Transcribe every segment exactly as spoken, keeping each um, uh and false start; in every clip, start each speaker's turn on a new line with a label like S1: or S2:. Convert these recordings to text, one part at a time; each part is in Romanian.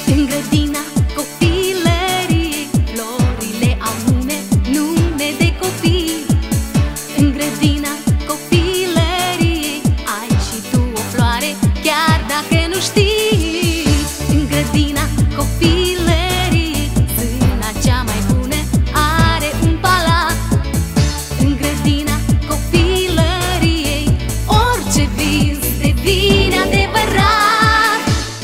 S1: În grădina copilăriei, florile au nume, nume de copii. În grădina copilăriei ai și tu o floare, chiar dacă nu știi. În grădina copilăriei, zâna cea mai bună are un palat. În grădina copilăriei, orice vis devine adevărat.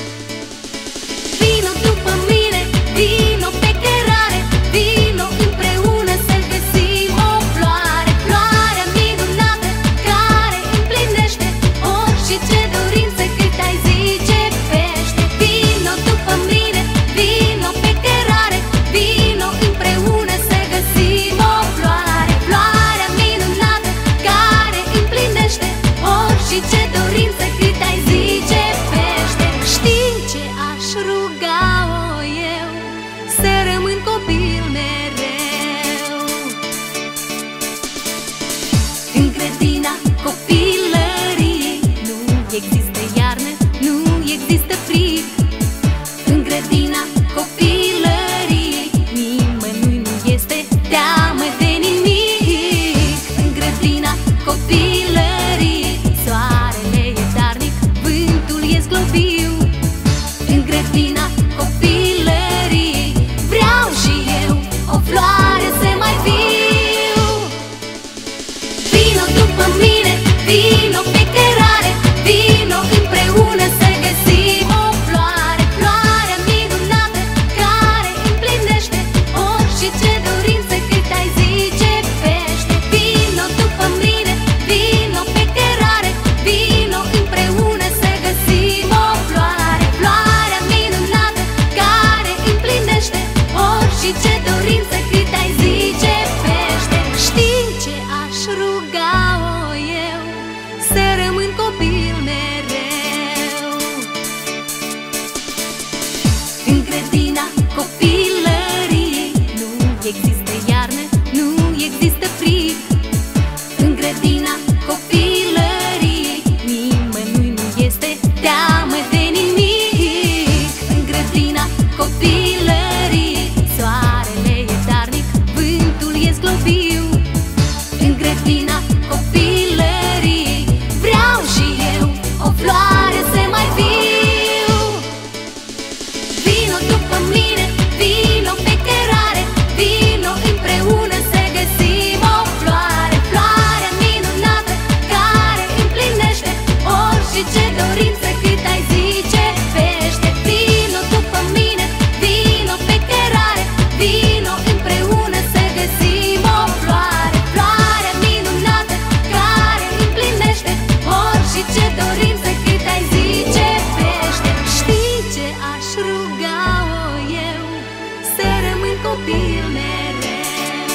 S1: Vino după mine, vino pe cărare, vino împreună să găsim o floare. Floarea minunată care împlinește orice dorință cât ai zice pește. Vino după mine, vino pe cărare, vino împreună să găsim o floare. Floarea minunată care împlinește orice dorință cât ai zice pește. Știi ce aș ruga-o eu? Să rămân copil mereu. În grădina copilăriei nu există iarnă, nu există frig. În grădina copilăriei nimănui nu este teamă de nimic. În grădina copilăriei soarele e darnic, vântul e zglobiu. În grădina copilăriei vreau și eu o floare să mai fiu. Vino după mine, vino pe cărare, vino împreună să găsim o floare. Floarea minunată care împlinește orice dorință cât ai zice pește. Vino după mine, vino pe cărare, vino împreună să găsim o floare. Floarea minunată care împlinește orice dorință cât ai zice pește. Știi ce aș ruga-o eu? Să rămân copil mereu. În grădina copilăriei nu există iarnă, nu există frig. În grădina copilăriei nimănui nu este teamă de nimic. În grădina copilăriei soarele e darnic, vântul e zglobiu. În grădina copilăriei vreau și eu o floare să mai fiu. Vino după mine, vino pe cărare, vino împreună să găsim o floare. Floarea minunată care împlinește orice dorință cât ai zice pește. Vino după mine, vino pe cărare, vino împreună să găsim o floare. Floarea minunată care împlinește orice dorință cât ai zice pește. Știi ce aș ruga-o eu? Să rămân copil mereu.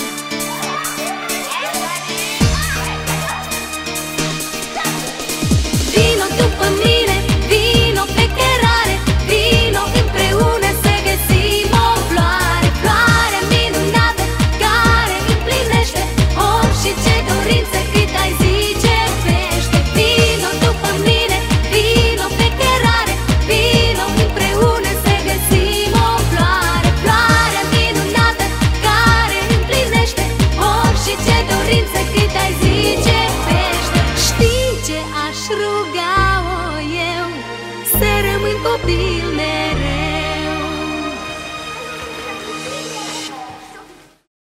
S1: Vino după mine, vino pe cărare, vino împreună să găsim o floare. Floarea minunată care împlinește orice dorință cât ai zice pește. Vino după mine, vino pe cărare, vino împreună să găsim o floare. Floarea minunată care împlinește orice dorință cât ai zice pește. Știi ce aș ruga-o eu? Să rămân copil